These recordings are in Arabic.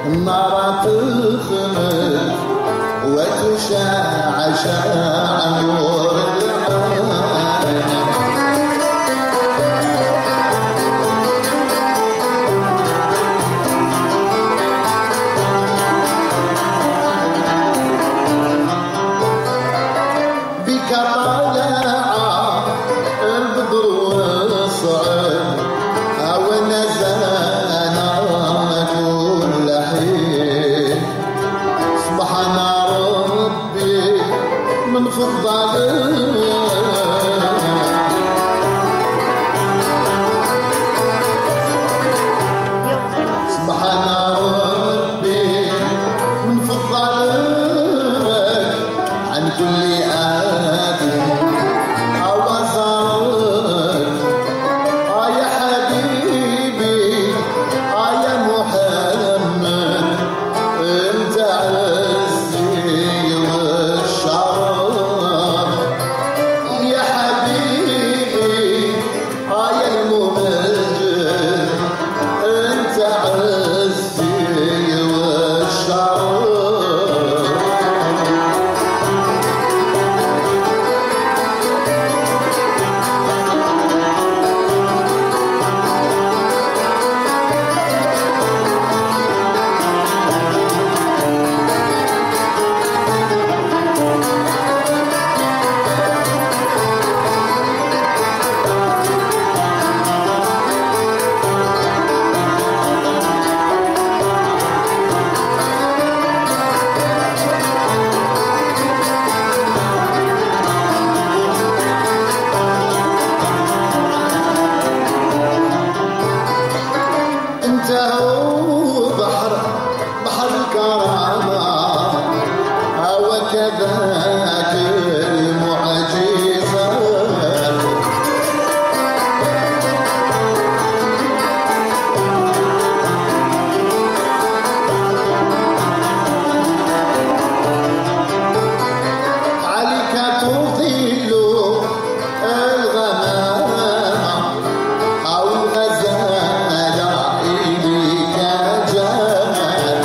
النار تخمد وتشعشع نور العالم. بك طلع البدر والصعد أو نزلنا كل حين. سبحان ربي من فضله سبحان ربي من فضلك عن كل آدم أو صارك. يا حبيبي يا محمد انت عزي والشرف. يا حبيبي يا الممجد انت عزي والشرف. انت هو بحر الكرامة وكذاك المعجزات. عليك تظل الغمامة أو الغزالة إليك جمال.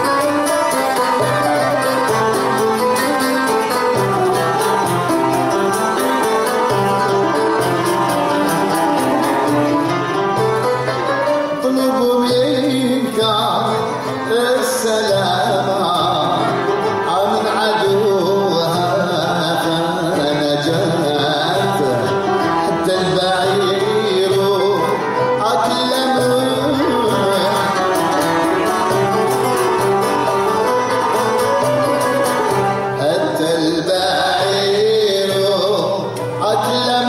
طلب منك السلامة من عدوها فنجات. حتى البعير أكلم حتى البعير أكلم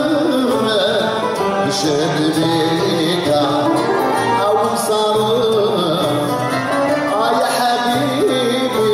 بشبابك أو صار. يا حبيبي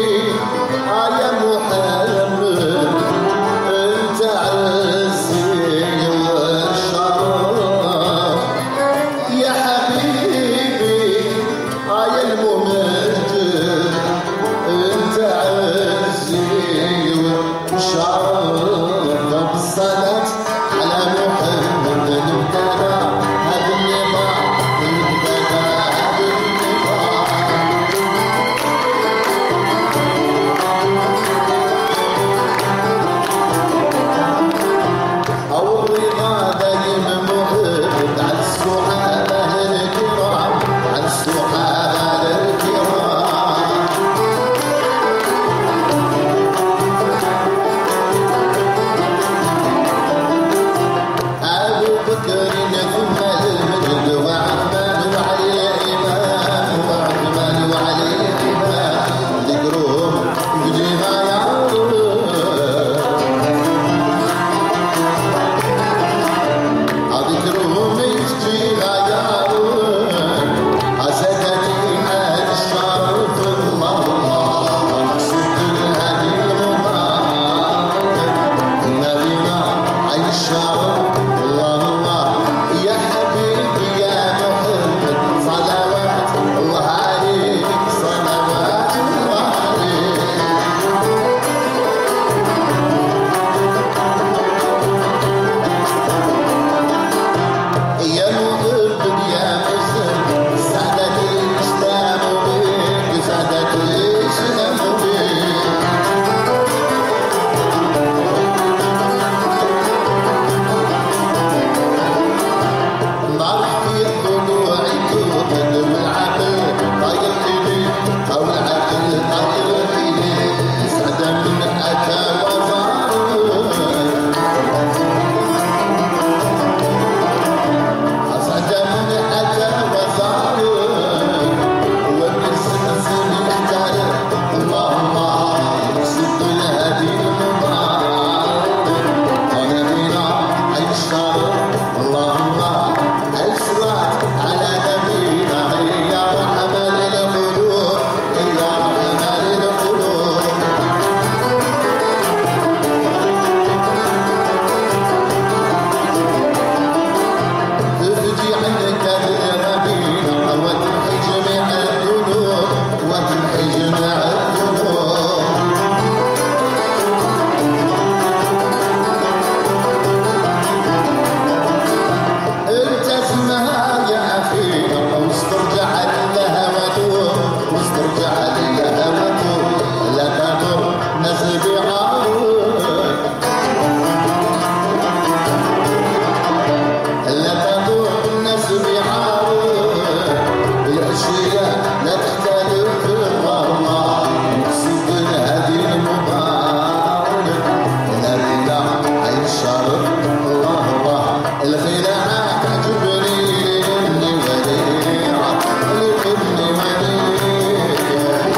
الخداع تعجبني لاني وديعه لاني وديعه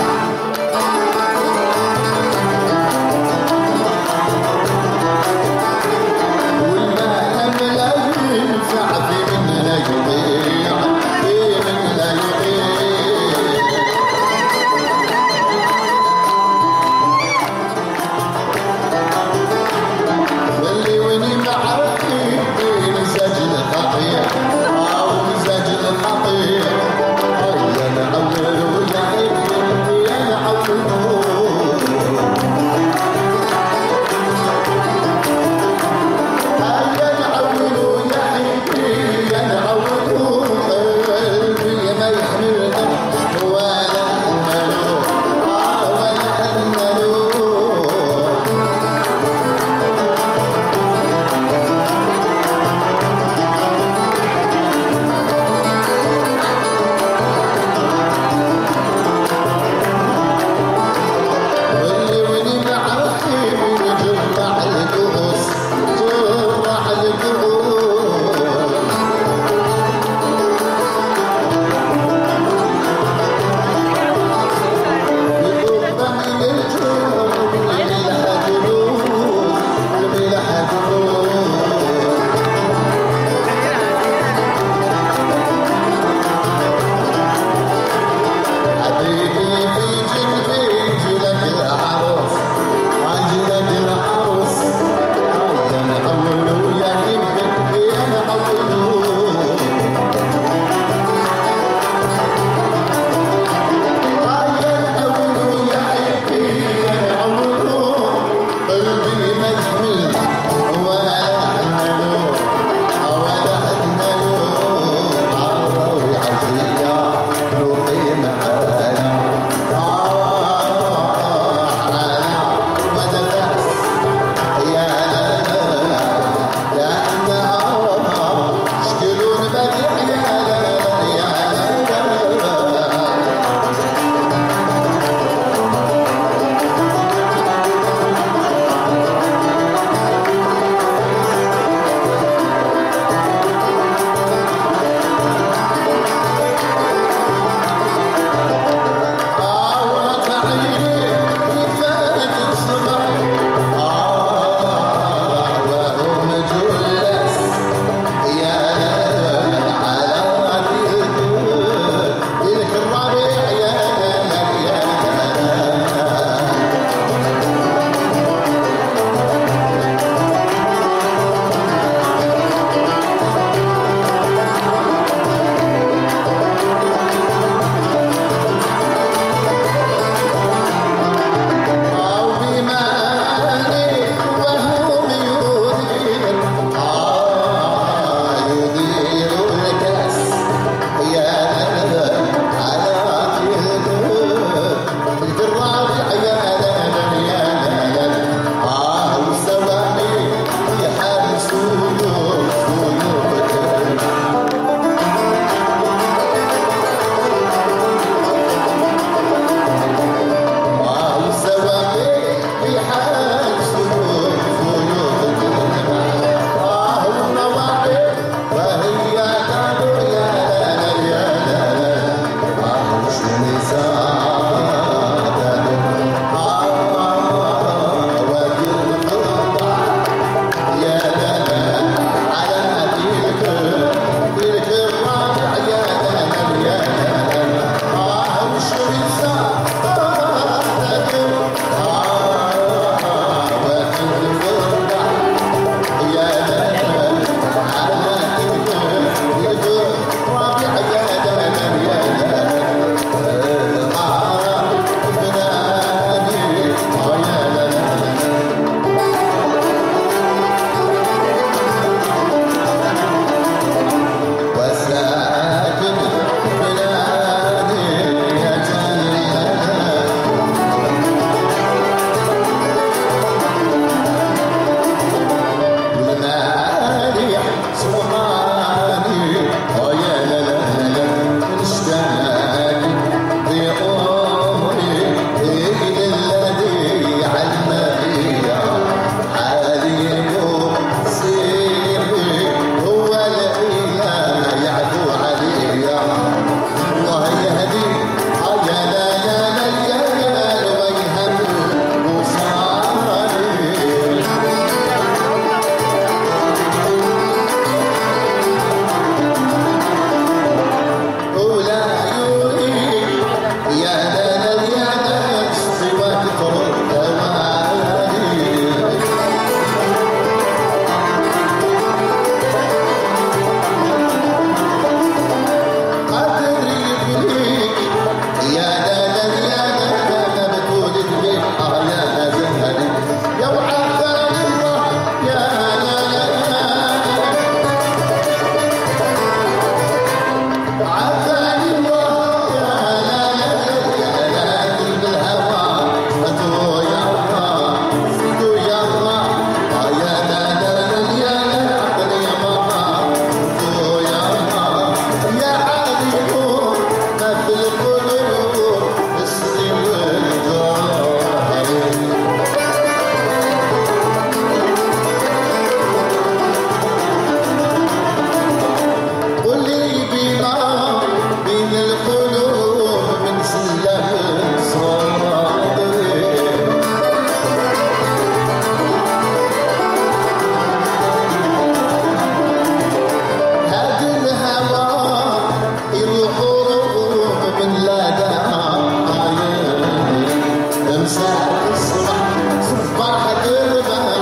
مساء الصبح صباح تربح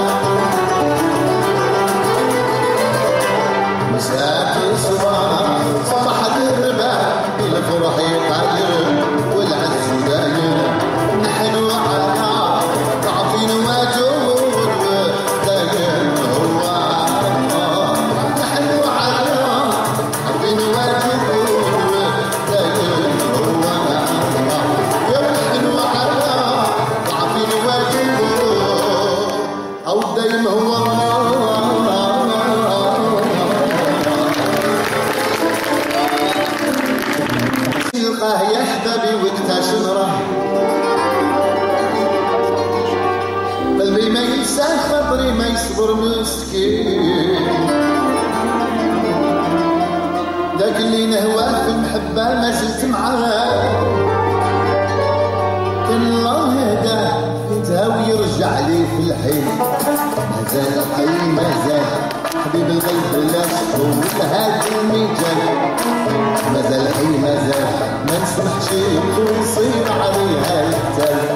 مساء الصبح صباح تربح الفرح يقدر والعز داير نحن على ضعفين وجود داير هو نحن على ضعفين وجود داير هو يا نحن على ضعفين وجود أو دايم هو يا حبابي وقتها شمره قلبي ما ينسى خاطري ما يصبر مسكين داك اللي نهواه في المحبة ما زلت معاه كان الله يهداه ينتهى ويرجع لي في الحين مازال حي مازال حبيب القلب لا شكو هاد الميجان مازال حي مازال ما نسمحش يصير عليها التال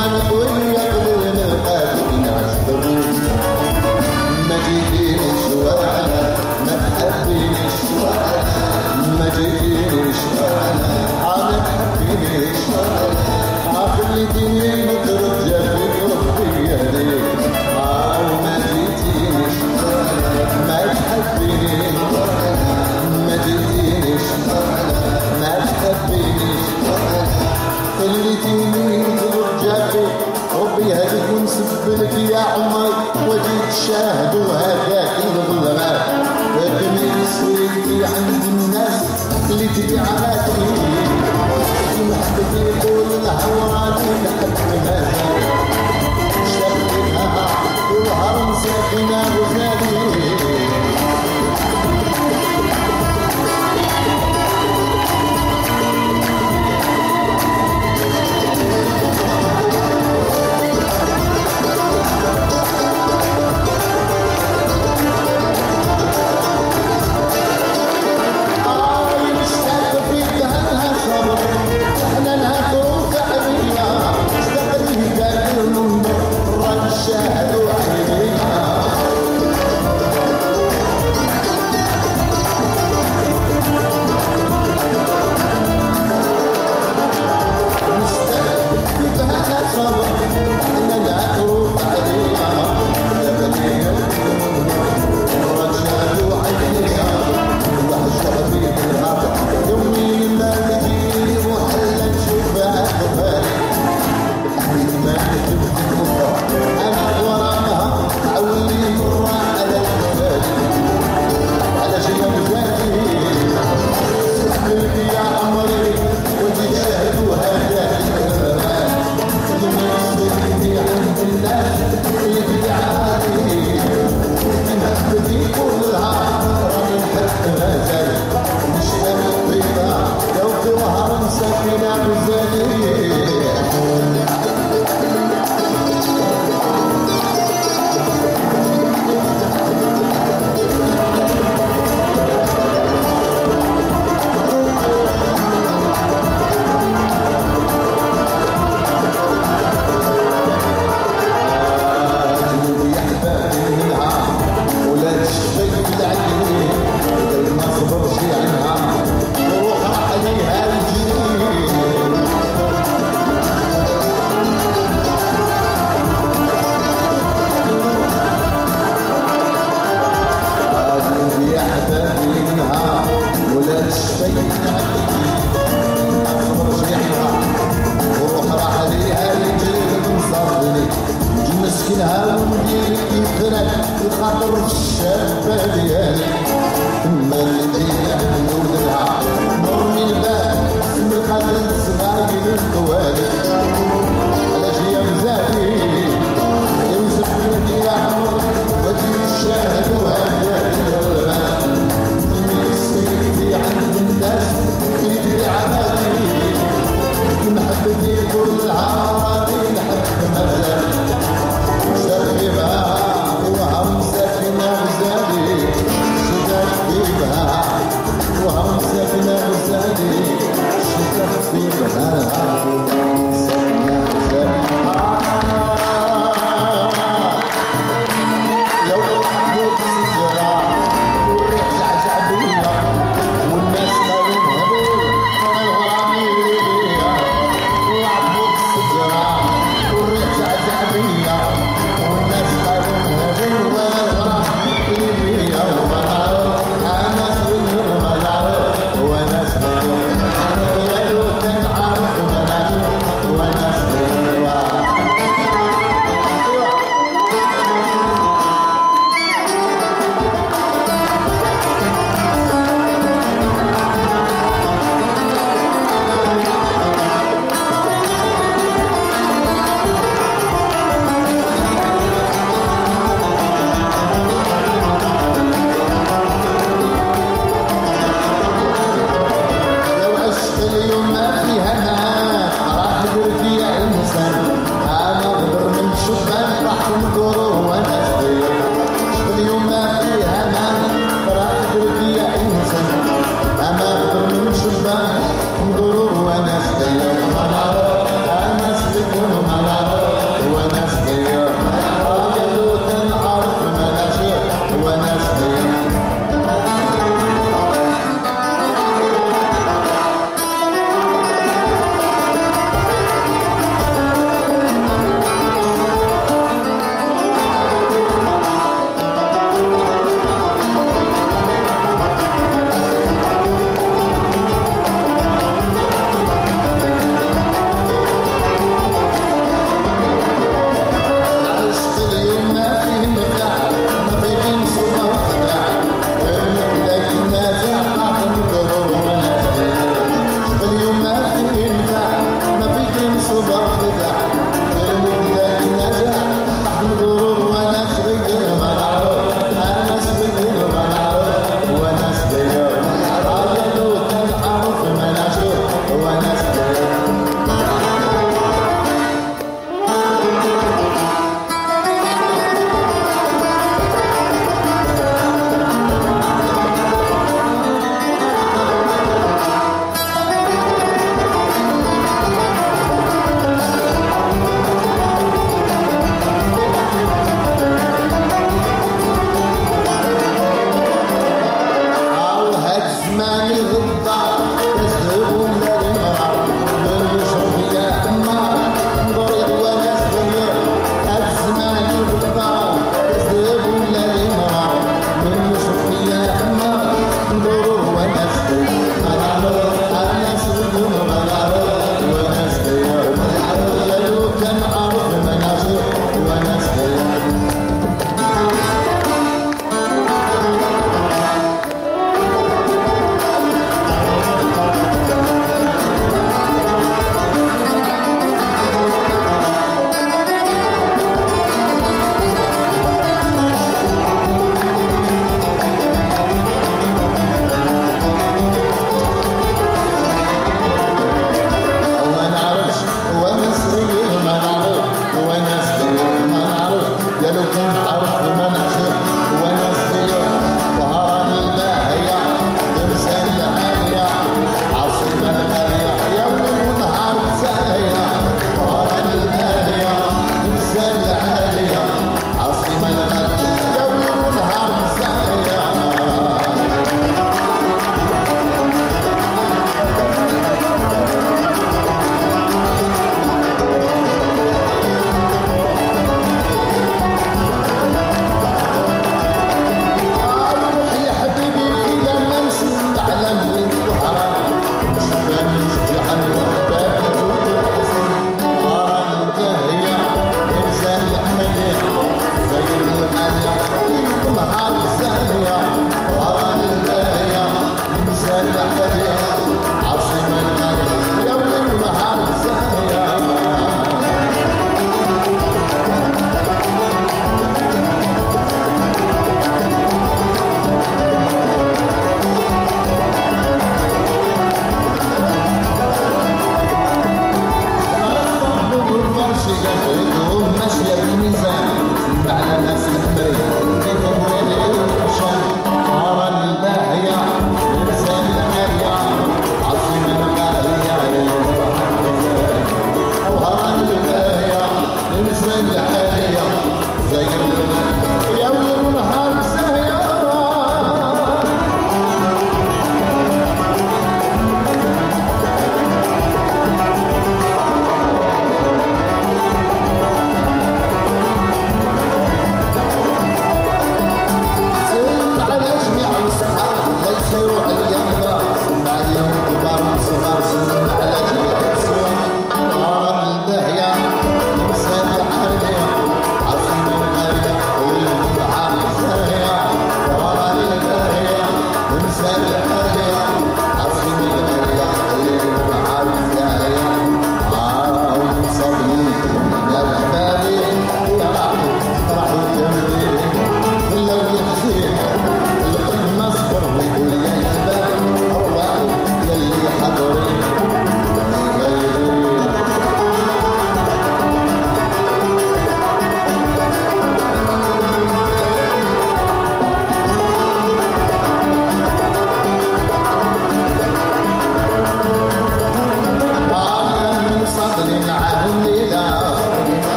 خليتيني ترجعي ربي هذيك ونسبلك يا عمري وجيت شاهد وهداك الظلمات لكن سويتي عند الناس اللي تبيعاتي محبتي يقول الهوى لحد ما شافتها والهرم ساكنة غزالي الخاطر الشابة ديالي ثم اللي نولدها نرمي الباب اسم القدر صغاير القوالي علاش يا مزاجي يوسف بنتي يا عمر وجهي الشاهد وهداك الغربان امي سيدي عند الناس يدري عبادي محبتي كلها راضي لحد مازال شربها وهم ساكنة غزالي شتكتبها وهم ساكنة غزالي شتكتبها ساكنة غزالي لو حبوك الزرع والريح زعزعبية والناس قالوا هبول والغرامي ليبيا وعبوك الزرع والريح زعزعبية والناس قالوا ندور وانا صغير انا صغير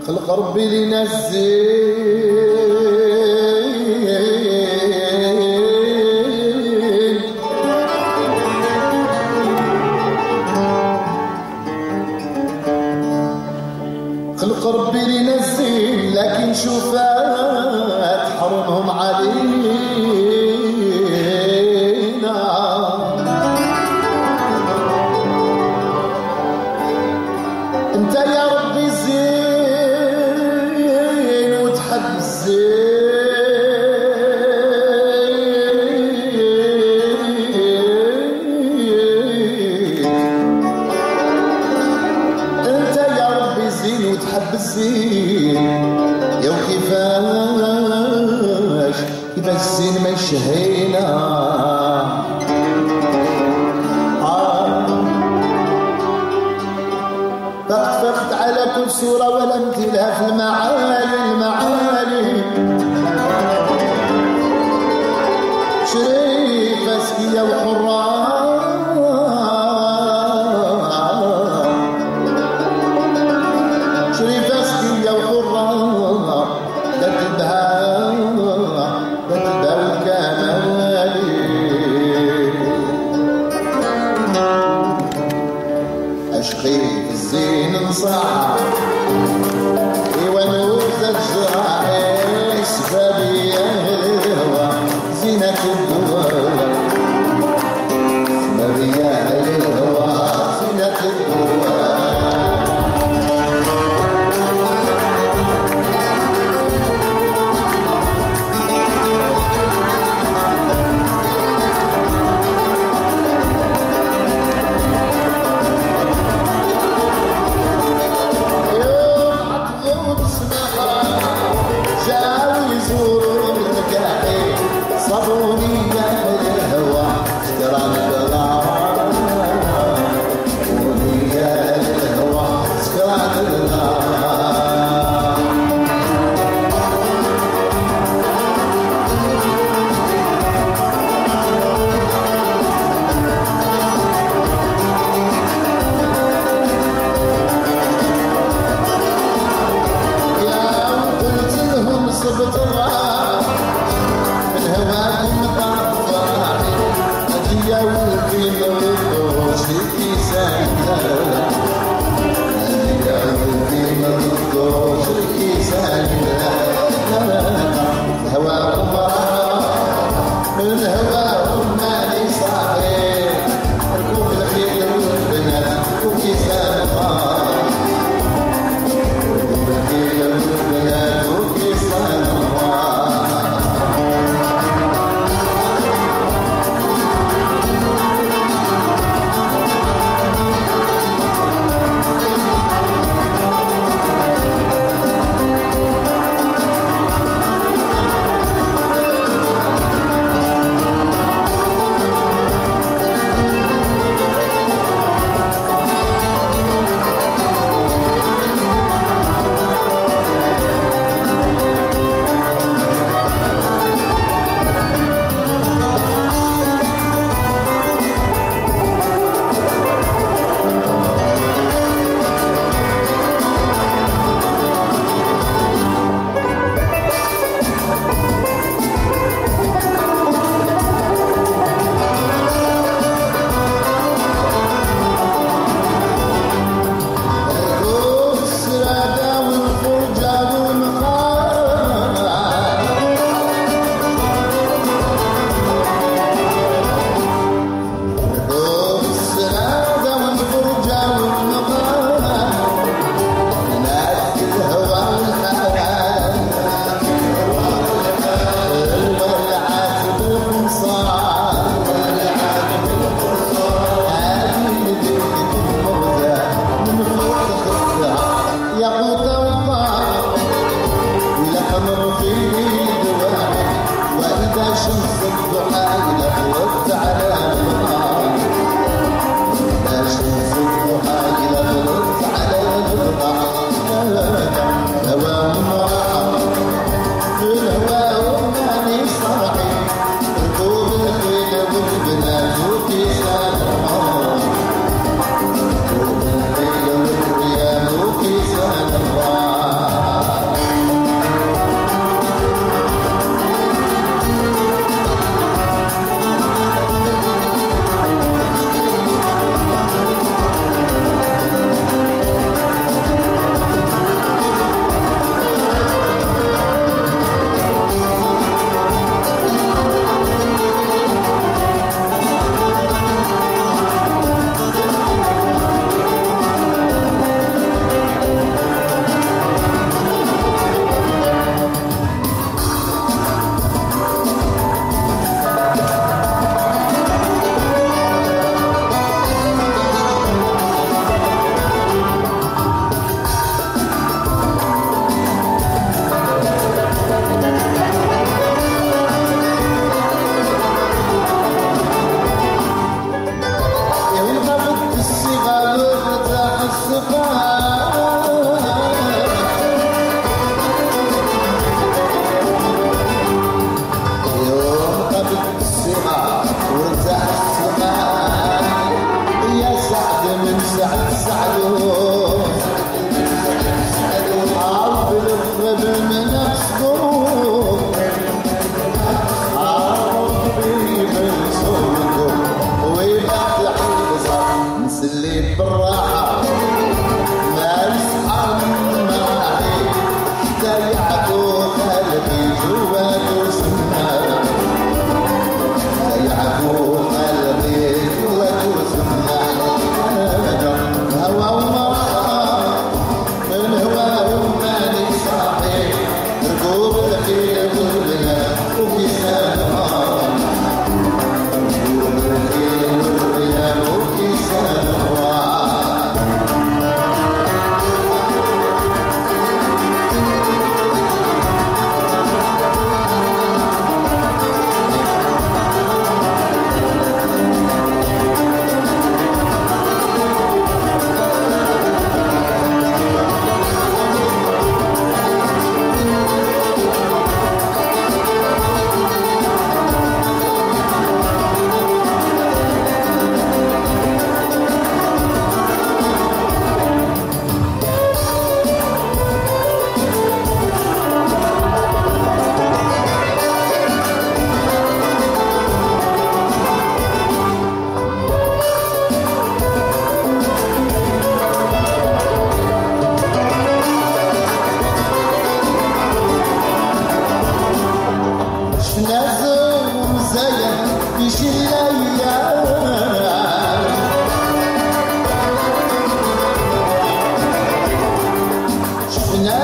خلق ربي لينا الزين، خلق ربي لينا الزين، لكن شوفات حرمهم علينا. انت يا ربي زين وتحب الزين، انت يا ربي زين وتحب الزين. يا وكيفاش الزين ما يشهينا. فقت على كل صورة ولا امتلاء في المعالي شريفة سكية وحرة، شريفة سكية وحرة كتبها الكمالي. أشقي في الزين نصاع ونوز الجراح سبابي الهوى زينة الدوار، سبابي الهوى زينة الدوار.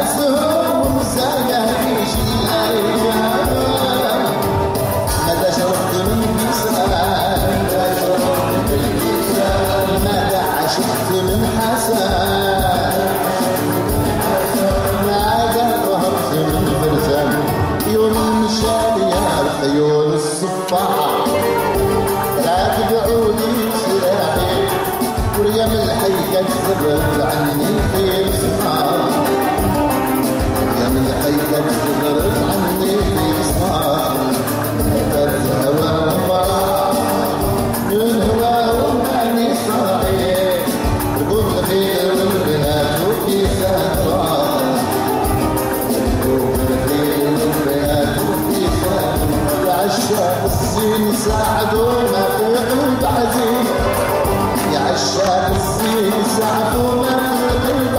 ناسهم ومزايا يجي الايام ماذا شربت من كسران ماذا عشقت من حسن ماذا ظهرت من فرسان عيون المشارية العيون الصفاحة لا تبعوني سلاحي وريم الحي قد زرت عني في صفاح ريم الحي قد زرت عني في صفاح الهوى وفاح من هوى وماني صحيح ركوب الخيل والبنات وفي سهران ركوب الخيل والبنات وفي سهران عشاق الزين ساعدونا في قلب عزيز يا عشاق الزين ساعدونا في قلب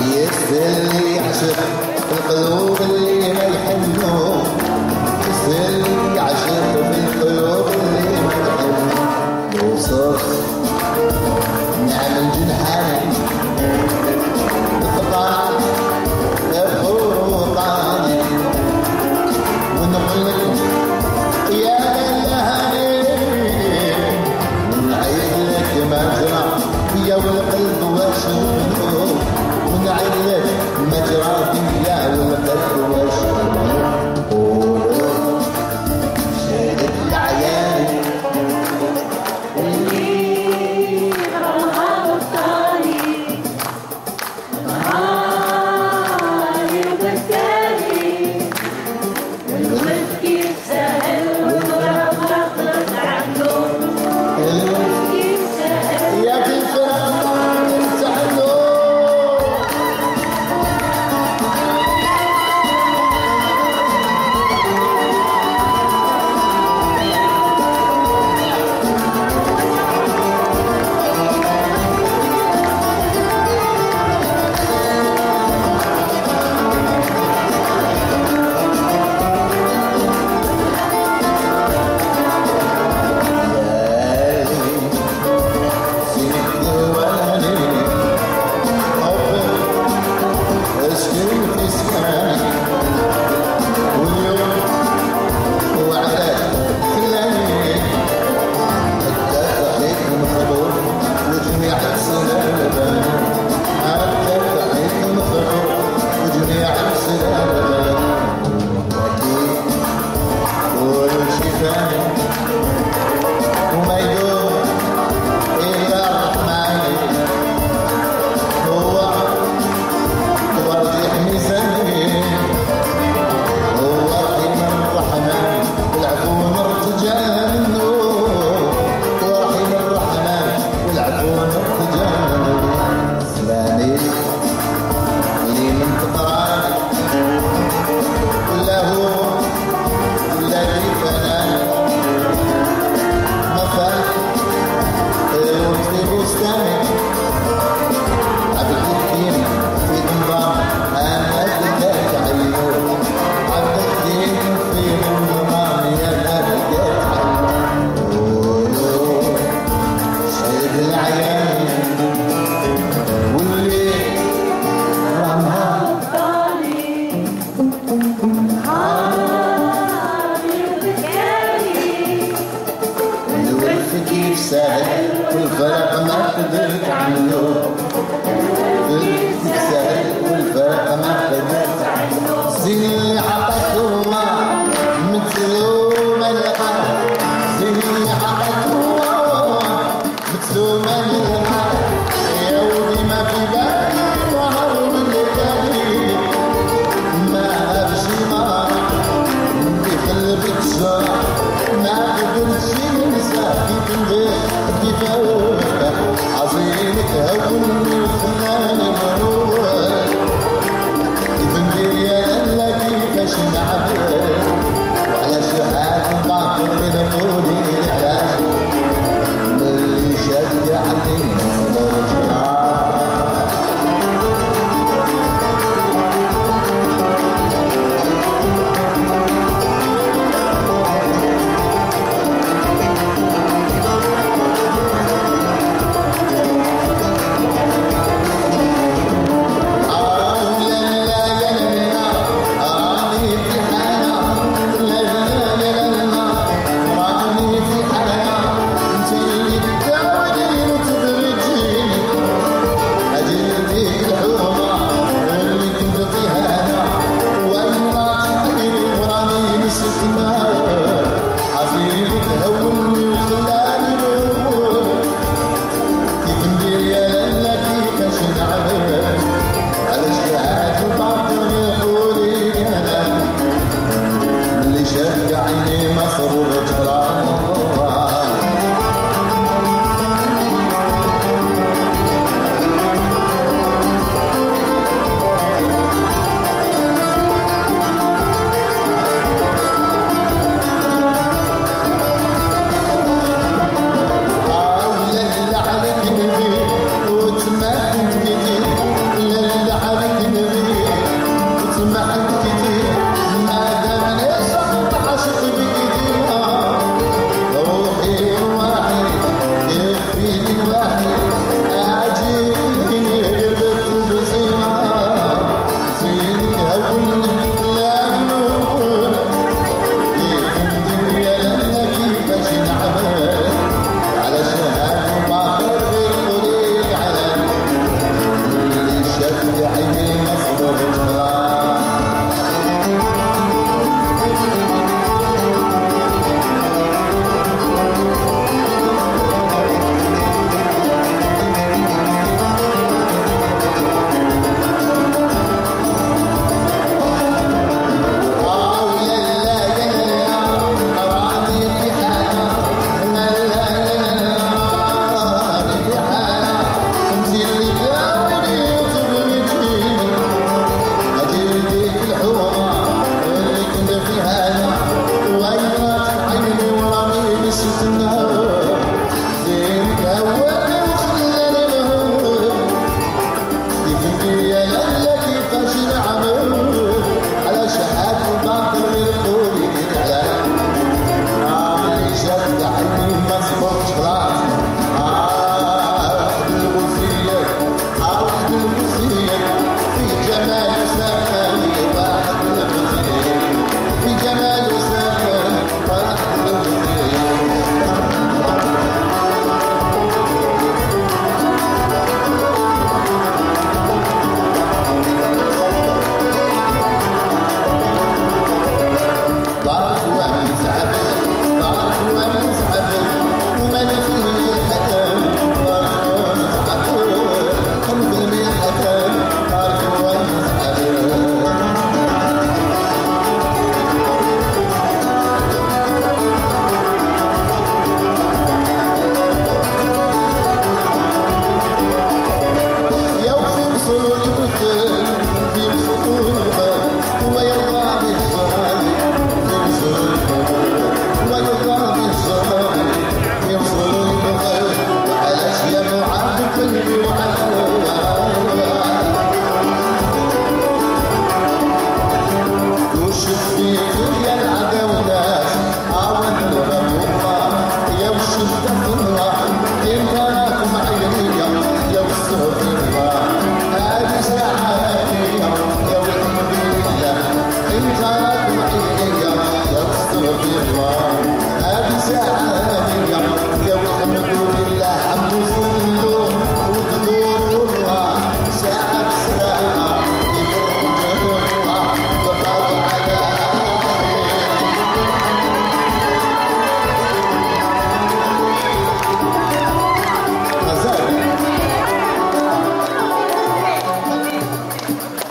يستاهل يعشق القلوب اللي ما يحنوا، يستاهل يعشق في القلوب اللي ما يحنوا. وصف نعمل جنحاني الخطان الخوطاني ونقلك يا لهاني ونعيد لك مجرى يا والقلب واشوفه، ونعيد لك مجرى يا والقلب واشوفه. شهدت العيان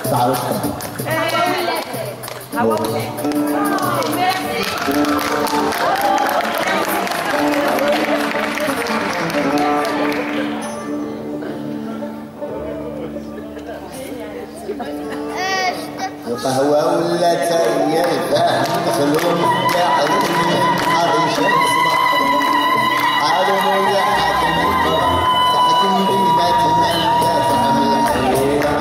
تعرفها القهوة ولا تاهي الفهم خلوهم يعلمني حاضر شمس عالم يا حاكم القرى تحكم بيناتنا تفهم الحيرة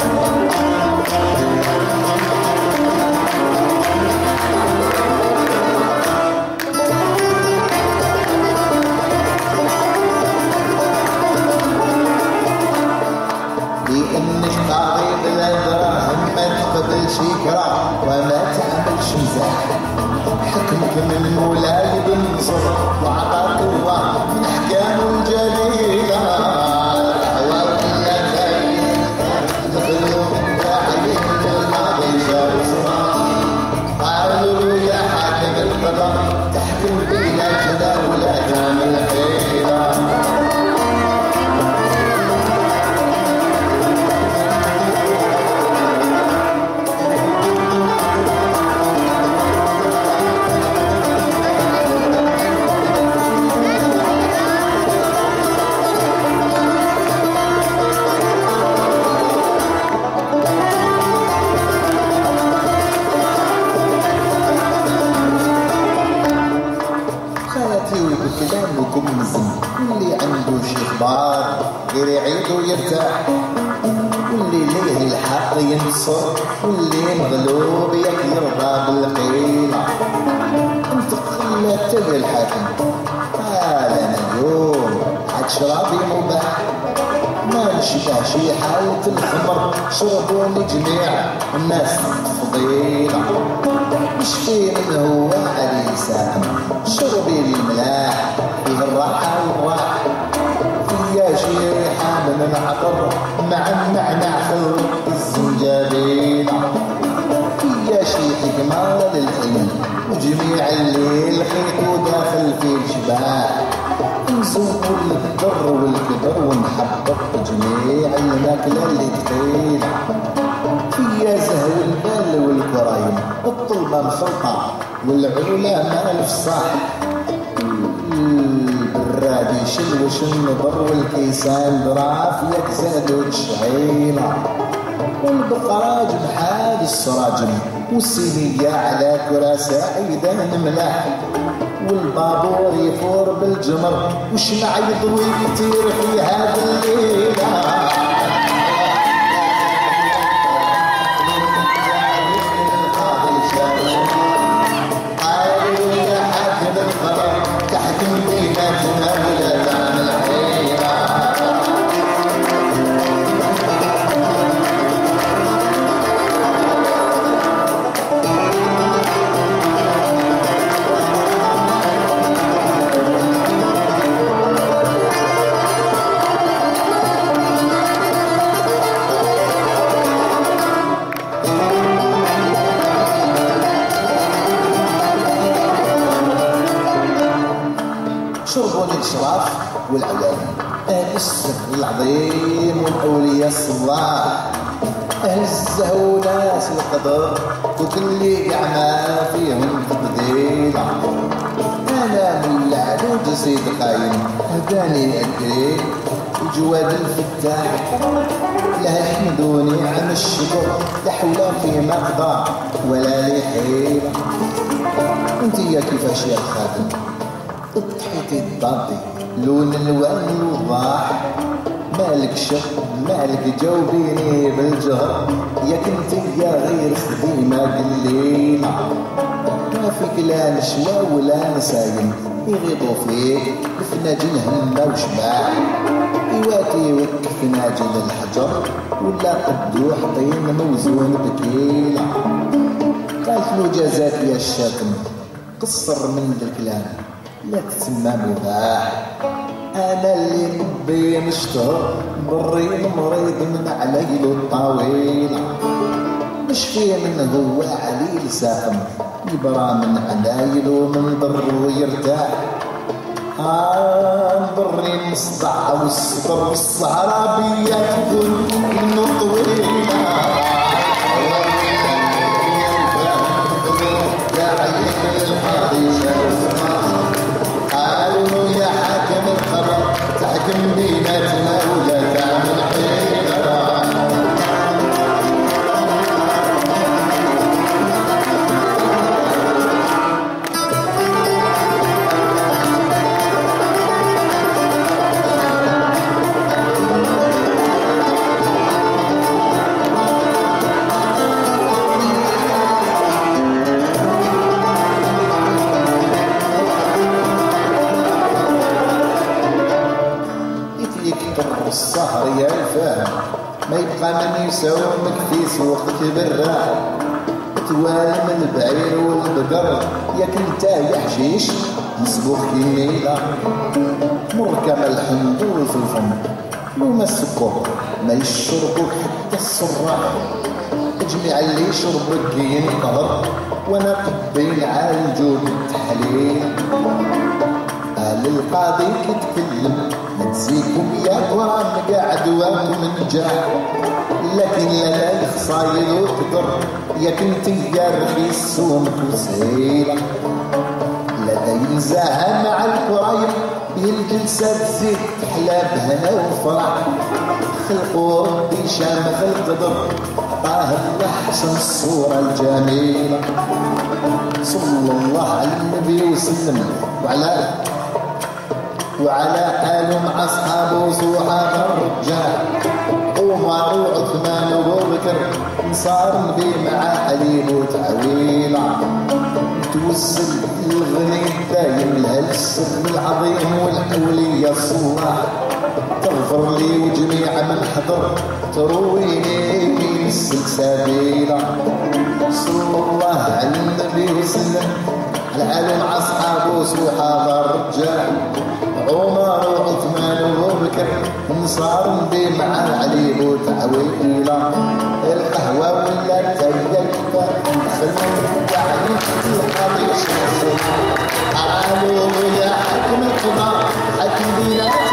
لأنك قاضي بلا دراهم ما تقبلش كرام وما تعملش مزاح حكمك من المولاي بالنصر وعطاك الله من احكامه الجليله القهوه ولا تاهي دخلوا من داعي الماضي جاب صراع قالوا يا حاكم القضاء تحكم بيناتنا ولا تعمل حيله كلامكم مزن واللي عنده شي اخبار غير يعيد ويرتاح واللي ليه الحق ينتصر واللي مغلوب ياك يرضى بالقيمه انت خلات تلقى الحاكم قال انا اليوم حد شرابي مباح ما نشبه شي حالة الخمر شربوني جميع الناس فضيلة مش فيه من هو علي سام شربي الملاح فيه الراحة والراحة فيا شي ريحة من العطر مع النعناع خلط الزنجبيل فيا شي حكمة للحلم وجميع الليل خيط وداخل فيه الشباح نزوق القدر والكبر ونحبط جميع الماكلة اللي تخيل فيا زهو البال والكرايم الطلبة مخلطة والعلا مال الفصاح البراد يشلوش النظر والكيسان براف ياك زادوا الشعيلة والبقراج بحال السراجم والسينية على كراسة عيدان ملاح والبابور يفور بالجمر وشمع يضوي كتير في هذا الليلة قالوا يا حاكم القرار تحكم بيناتنا ولا تعمل حيرة شربوني الشراف والعلام أهل السر العظيم والأولياء الصلاح أهل الزهو ناس القدر وكل قعمة فيهم تبديلة أنا من العدود سيد قايم هداني أكريم وجواد الفتاح لا يحمدوني عن الشكر لا حول في مقدار ولا لي حيلة انتيا كيفاش يا الخاتم اضحيتي الضادي لون الوان الوضاح مالك شق مالك جاوبيني بالجهر يا كنتي يا غير خديمة قليلة ما فيك لا نشوى ولا نسايم يغيضوا فيك بفناجين همة وشباح يواتي وكف ناجل الحجر ولا قدوح طين موزون بكيلة قالت له جازاك يا الشاتم قصر من ذا الكلام لا تسمى مباح انا اللي نبي نشتهر بالريم مريض من عليل الطويله مش فيه من هو عليل ساهم يبرى من عنايل ومن ضر ويرتاح ضري المصدع والصدر والصهرابية تكون منه طويله امك في سوقك بالراح توالي من البعير والبقر ياك انت يا حشيش مسبوق كيميلة مركب الحندوز الفم وما السكر ما يشربوك حتى الصراح اجمع اللي يشربك ينقضر وانا قبين عالجود التحليل قال القاضي كتكلم نتزيكم يا قران قاعد واكم نجاح لكن لا الخصايل وقدر يا كنت يا رخيص ومكوسيلة لا ينزاها مع القرايب هي الجلسة تزيد تحلى بهنا وفرح خلقوا ربي شامخ القدر طاهر احسن الصورة الجميلة صلى الله على النبي وسلم وعلى آله مع أصحابه وصحابه الرجال عمر وعثمان وابو بكر نصار نبي مع حليب وتعويلة توسل الغني الدايم لها السر العظيم والحولية الصلاح تغفر لي وجميع من حضر ترويني من السلسبيلة صلى الله على النبي وسلم العالم مع أصحابه وصحابه الرجال عمر وعثمان وابو بكر نصار نبي مع علي وتعويلة القهوة ولا تيكة خلونا يعني القضية قالوا يا حكم القضاء حكم بيناتنا